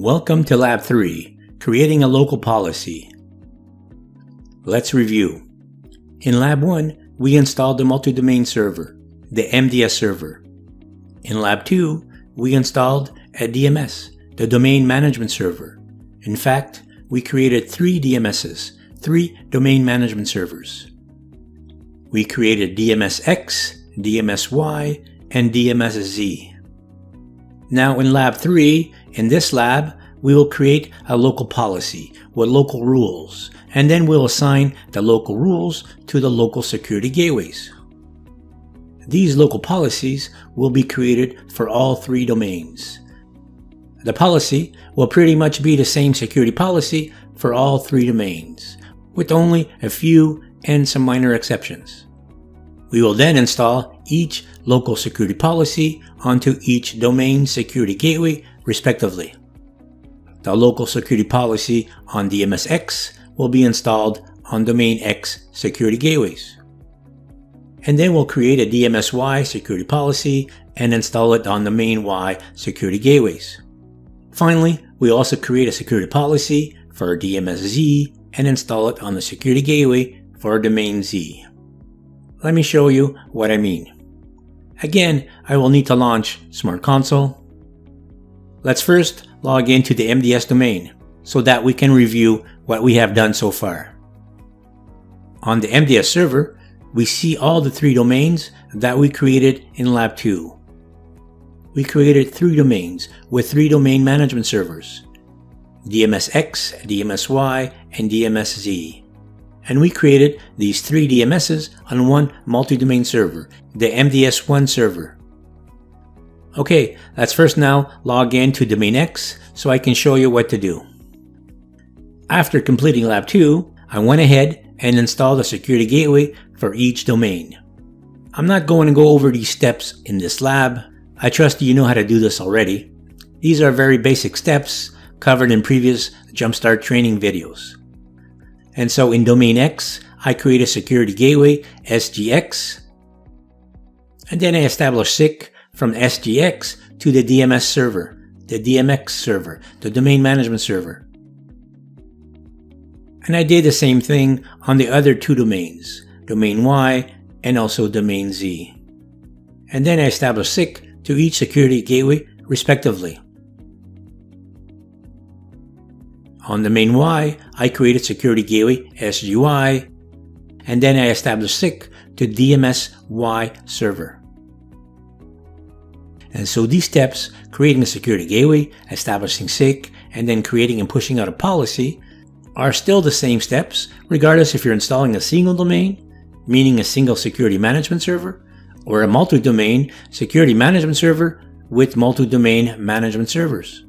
Welcome to Lab 3, Creating a Local Policy. Let's review. In Lab 1, we installed the multi-domain server, the MDS server. In Lab 2, we installed a DMS, the Domain Management Server. In fact, we created 3 DMSs, 3 Domain Management Servers. We created DMSX, DMSY, and DMSZ. Now in Lab 3, in this lab, we will create a local policy with local rules, and then we'll assign the local rules to the local security gateways. These local policies will be created for all 3 domains. The policy will pretty much be the same security policy for all 3 domains, with only a few and some minor exceptions. We will then install each local security policy onto each domain security gateway, respectively. The local security policy on DMSX will be installed on Domain X security gateways. And then we'll create a DMSY security policy and install it on Domain Y security gateways. Finally, we also create a security policy for DMSZ and install it on the security gateway for Domain Z. Let me show you what I mean. Again, I will need to launch Smart Console. Let's first log into the MDS domain so that we can review what we have done so far. On the MDS server, we see all the 3 domains that we created in Lab 2. We created 3 domains with 3 domain management servers, DMSX, DMSY, and DMSZ. And we created these 3 DMSs on one multi-domain server, the MDS1 server. Okay, let's first now log in to Domain X so I can show you what to do. After completing Lab 2, I went ahead and installed a security gateway for each domain. I'm not going to go over these steps in this lab. I trust you know how to do this already. These are very basic steps covered in previous Jumpstart training videos. And so in Domain X, I create a security gateway, SGX, and then I establish SIC from SGX to the DMS server, the DMX server, the Domain Management Server. And I did the same thing on the other 2 domains, Domain Y and also Domain Z. And then I establish SIC to each security gateway respectively. On Domain Y, I created security gateway SGY, and then I established SIC to DMSY server. And so these steps, creating a security gateway, establishing SIC, and then creating and pushing out a policy, are still the same steps, regardless if you're installing a single domain, meaning a single security management server, or a multi-domain security management server with multi-domain management servers.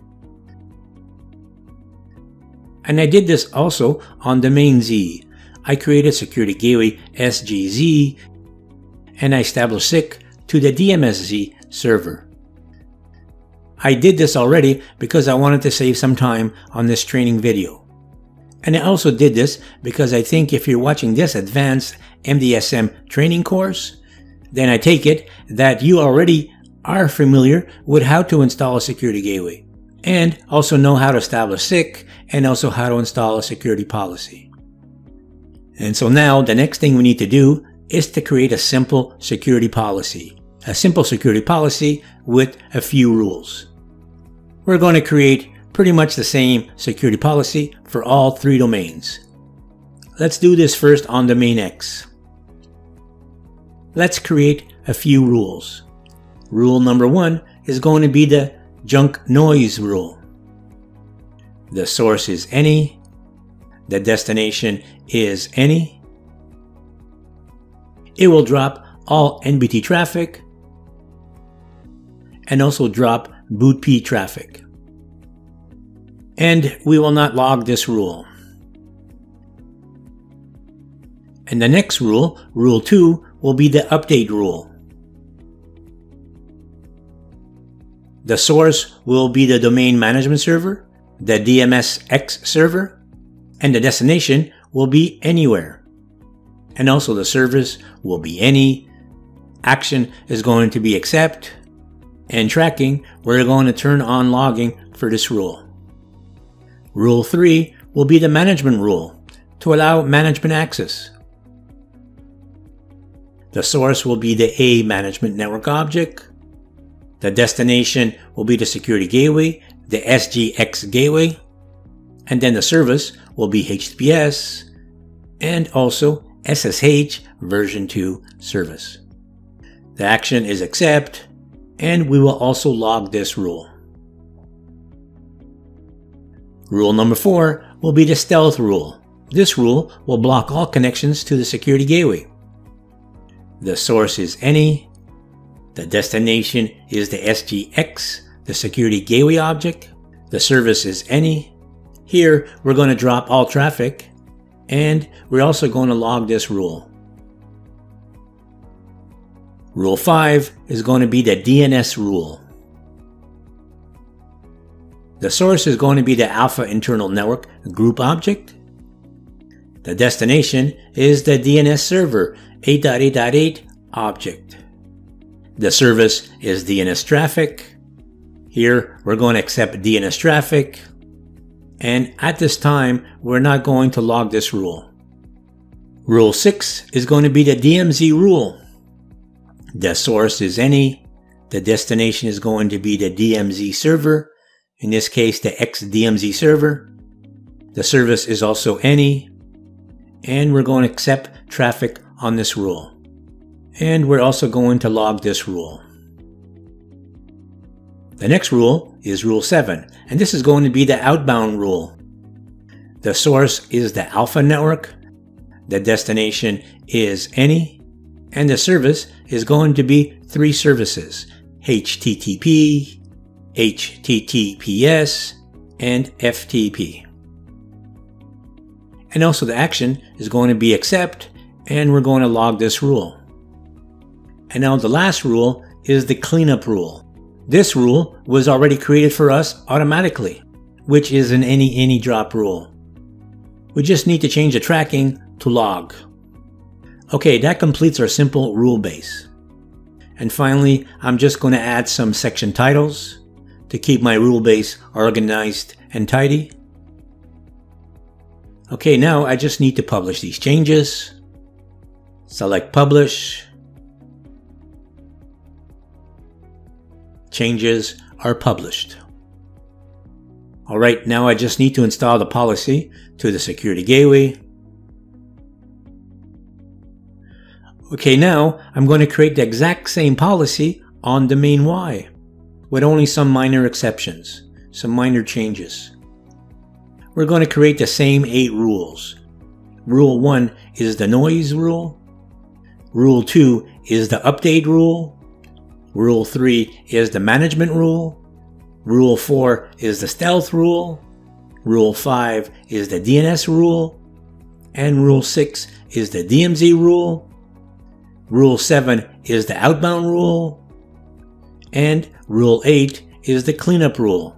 And I did this also on Domain Z. I created security gateway SGZ, and I established SIC to the DMSZ server. I did this already because I wanted to save some time on this training video. And I also did this because I think if you're watching this advanced MDSM training course, then I take it that you already are familiar with how to install a security gateway, and also know how to establish SIC, and also how to install a security policy. And so now the next thing we need to do is to create a simple security policy. A simple security policy with a few rules. We're going to create pretty much the same security policy for all 3 domains. Let's do this first on Domain X. Let's create a few rules. Rule number 1 is going to be the junk noise rule. The source is any. The destination is any. It will drop all NBT traffic and also drop bootp traffic. And we will not log this rule. And the next rule, Rule 2, will be the update rule. The source will be the Domain Management Server, the DMSX server, and the destination will be anywhere. And also the service will be any. Action is going to be accept. And tracking, we're going to turn on logging for this rule. Rule 3 will be the management rule to allow management access. The source will be the A management network object. The destination will be the security gateway, the SGX gateway. And then the service will be HTTPS and also SSH version 2 service. The action is accept, and we will also log this rule. Rule number 4 will be the stealth rule. This rule will block all connections to the security gateway. The source is any. The destination is the SGX, the security gateway object. The service is any. Here, we're going to drop all traffic, and we're also going to log this rule. Rule 5 is going to be the DNS rule. The source is going to be the Alpha Internal Network group object. The destination is the DNS server 8.8.8 object. The service is DNS traffic. Here, we're going to accept DNS traffic. And at this time, we're not going to log this rule. Rule 6 is going to be the DMZ rule. The source is any. The destination is going to be the DMZ server. In this case, the XDMZ server. The service is also any. And we're going to accept traffic on this rule. And we're also going to log this rule. The next rule is Rule 7, and this is going to be the outbound rule. The source is the Alpha network, the destination is any, and the service is going to be 3 services: HTTP, HTTPS, and FTP. And also the action is going to be accept, and we're going to log this rule. And now the last rule is the cleanup rule. This rule was already created for us automatically, which is an any drop rule. We just need to change the tracking to log. Okay, that completes our simple rule base. And finally, I'm just going to add some section titles to keep my rule base organized and tidy. Okay, now I just need to publish these changes. Select Publish. Changes are published. Alright, now I just need to install the policy to the security gateway. Okay, now I'm going to create the exact same policy on domain Y, with only some minor exceptions, some minor changes. We're going to create the same 8 rules. Rule 1 is the noise rule. Rule 2 is the update rule. Rule 3 is the management rule. Rule 4 is the stealth rule. Rule 5 is the DNS rule. And Rule 6 is the DMZ rule. Rule 7 is the outbound rule. And Rule 8 is the cleanup rule.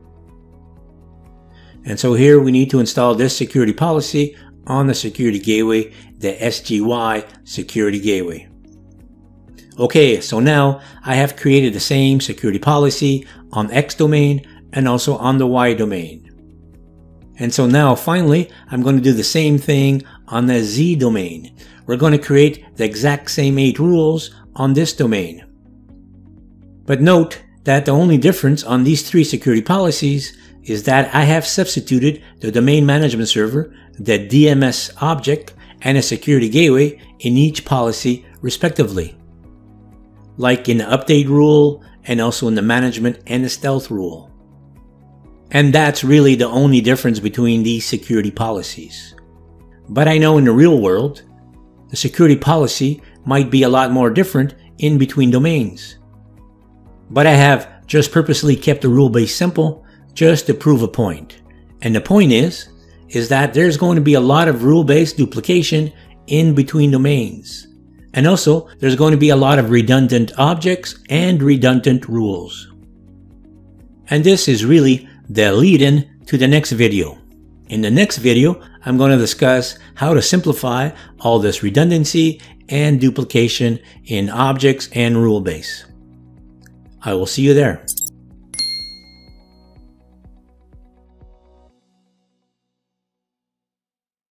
And so here we need to install this security policy on the security gateway, the SGY security gateway. Okay, so now I have created the same security policy on X domain and also on the Y domain. And so now finally, I'm going to do the same thing on the Z domain. We're going to create the exact same 8 rules on this domain. But note that the only difference on these 3 security policies is that I have substituted the domain management server, the DMS object, and a security gateway in each policy respectively, like in the update rule and also in the management and the stealth rule. And that's really the only difference between these security policies. But I know in the real world, the security policy might be a lot more different in between domains. But I have just purposely kept the rule base simple just to prove a point. And the point is that there's going to be a lot of rule-based duplication in between domains. And also, there's going to be a lot of redundant objects and redundant rules. And this is really the lead-in to the next video. In the next video, I'm going to discuss how to simplify all this redundancy and duplication in objects and rule base. I will see you there.